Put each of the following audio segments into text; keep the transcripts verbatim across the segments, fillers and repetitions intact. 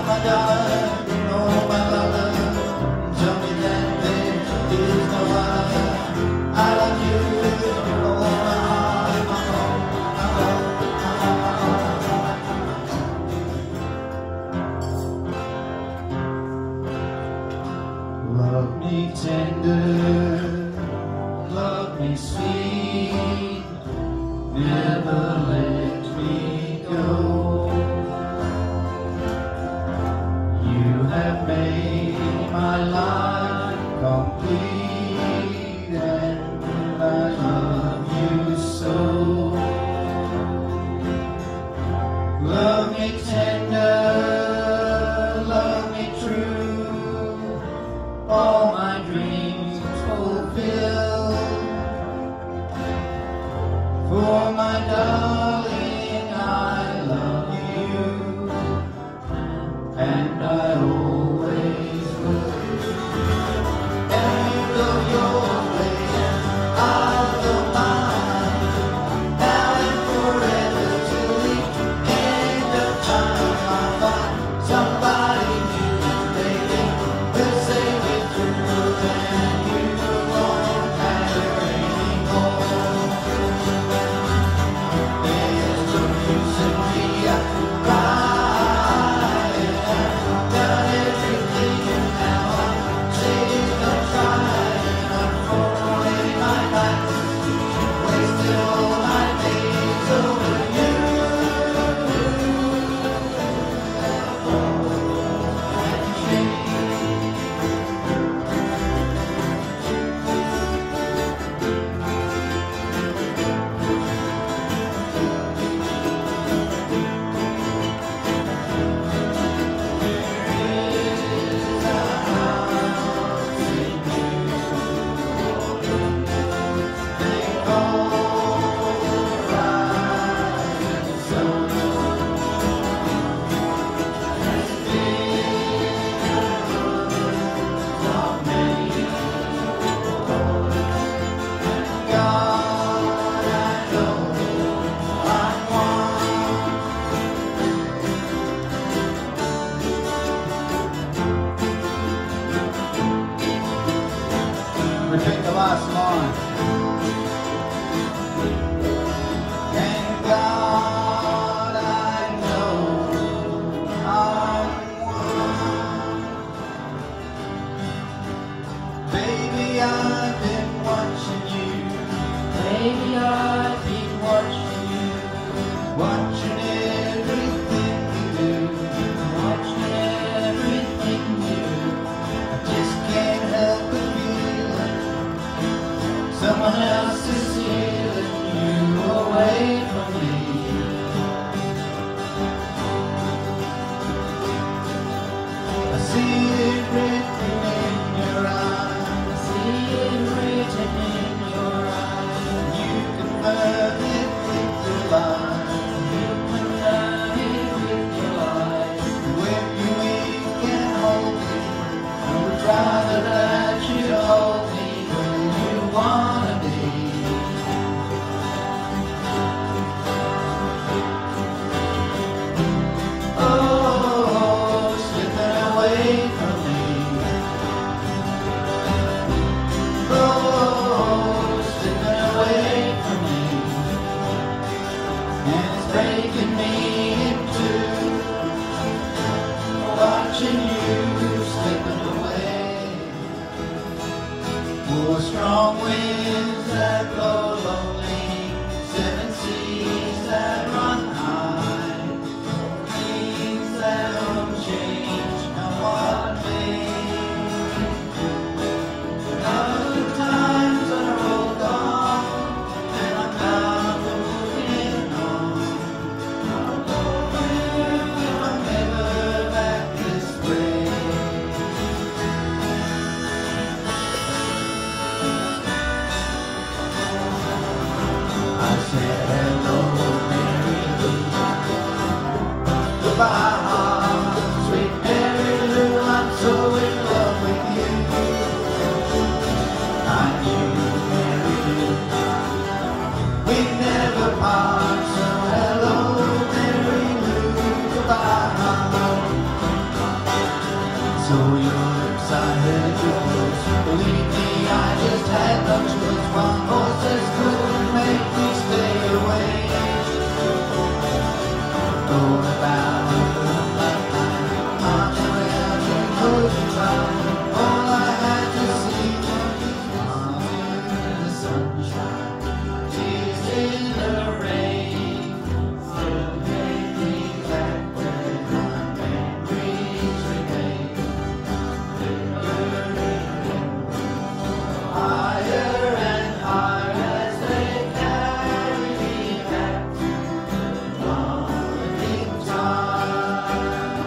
my darling, oh my lover, tell me that there is no other. I love you with all my heart, my heart, my heart. Love me tender, love me sweet, never let me go. You have made my life complete, and I love you so. Love me tender, love me true, all my dreams fulfill. For my darling, I love you, and I always will. And you go your way, I'll go mine, now and forever till the end of time. I'll find somebody new, baby, will save it through, and you won't matter anymore. There's no use in me crying. I've done everything, and now I'm sick of trying. I'm throwing my life, wasted all my days over you. Repeat the last line. Thank God I know I'm one. Baby, I've been watching you. Baby, I've been watching you. Watching everything you do. Watching everything you do. I just can't help but feeling someone else is stealing you away from me. I see it written in your eyes. I see it written in your eyes. You confirm it with your lies. You confirm it with your lies. When you weak and hold me, I would rather that you hold me where you wanna be. Oh, slipping away from saw your lips, I heard your voice. Believe me, I just had no choice. One horse just couldn't make me stay away. Thought about a moonlight night, arms around you, cozy time. All I had to see was in the sunshine, tears in the rain. Still take me back where my memories remain. Higher and higher as they carry me back to the morning time.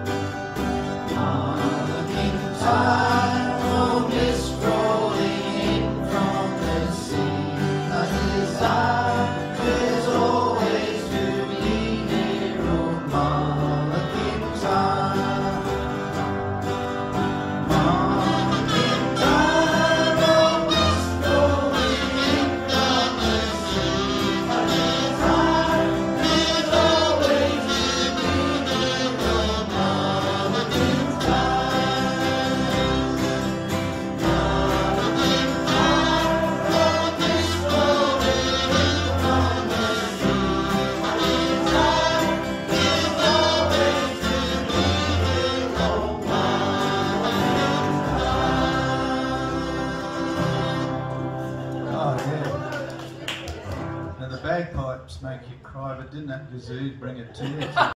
Morning time, oh mist rolling in from the sea. A desire is always to be near, oh morning time. Morning time, oh mist rolling in from the sea. A desire is always to be near, oh morning time. Morning time, oh mist rolling in from the sea. A desire is always to be near, oh Oh, yeah. Now the bagpipes make you cry, but didn't that kazoo bring a tear to